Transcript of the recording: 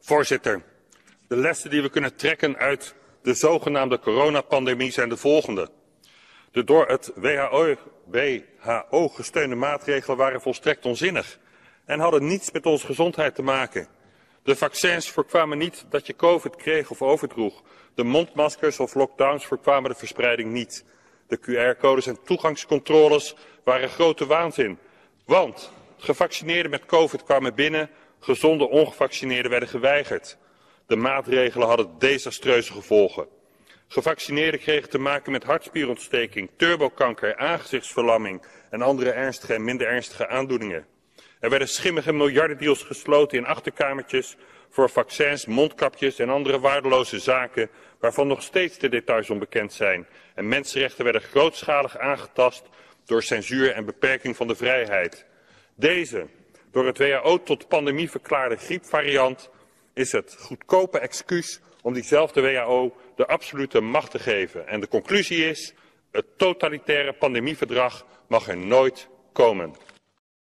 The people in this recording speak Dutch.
Voorzitter, de lessen die we kunnen trekken uit de zogenaamde coronapandemie zijn de volgende. De door het WHO gesteunde maatregelen waren volstrekt onzinnig en hadden niets met onze gezondheid te maken. De vaccins voorkwamen niet dat je COVID kreeg of overdroeg. De mondmaskers of lockdowns voorkwamen de verspreiding niet. De QR-codes en toegangscontroles waren grote waanzin. Want gevaccineerden met COVID kwamen binnen, gezonde ongevaccineerden werden geweigerd. De maatregelen hadden desastreuze gevolgen. Gevaccineerden kregen te maken met hartspierontsteking, turbokanker, aangezichtsverlamming en andere ernstige en minder ernstige aandoeningen. Er werden schimmige miljardendeals gesloten in achterkamertjes voor vaccins, mondkapjes en andere waardeloze zaken waarvan nog steeds de details onbekend zijn. En mensenrechten werden grootschalig aangetast door censuur en beperking van de vrijheid. Deze, door het WHO tot pandemie verklaarde griepvariant is het goedkope excuus om diezelfde WHO de absolute macht te geven. En de conclusie is, het totalitaire pandemieverdrag mag er nooit komen.